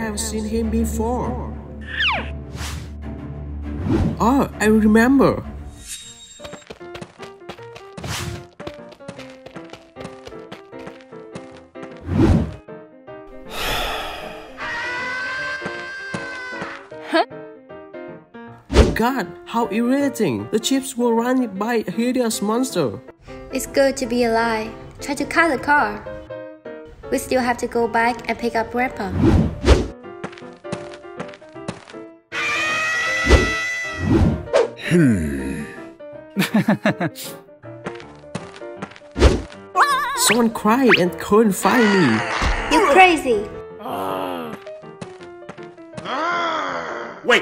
have seen him before. Oh, I remember. God, how irritating! The chips were run by a hideous monster. It's good to be alive. Try to cut the car. We still have to go back and pick up Grandpa. Someone cried and couldn't find me. You're crazy. Wait.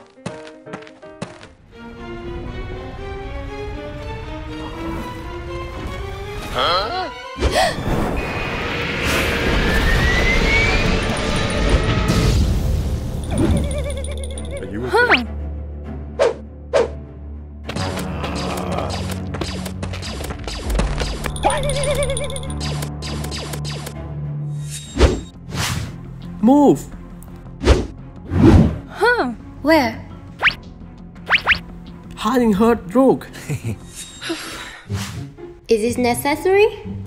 Huh? Are you okay? Move. Where? Hiding hurt Rook. Is this necessary?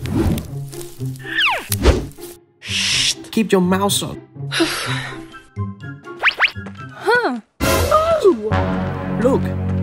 Shh. Keep your mouth shut. Look.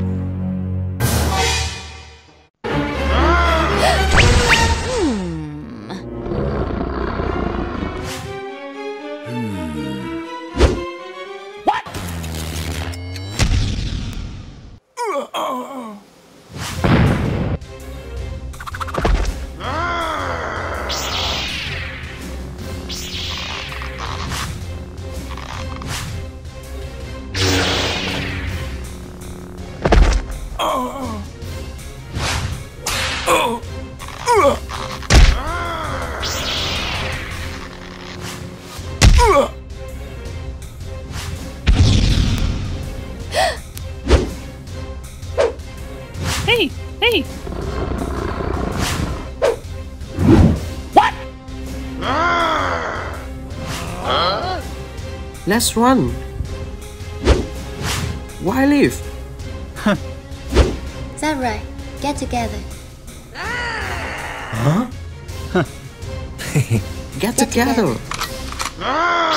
Hey! What? Let's run. Why leave? Is that right? Get together. Huh? Get together.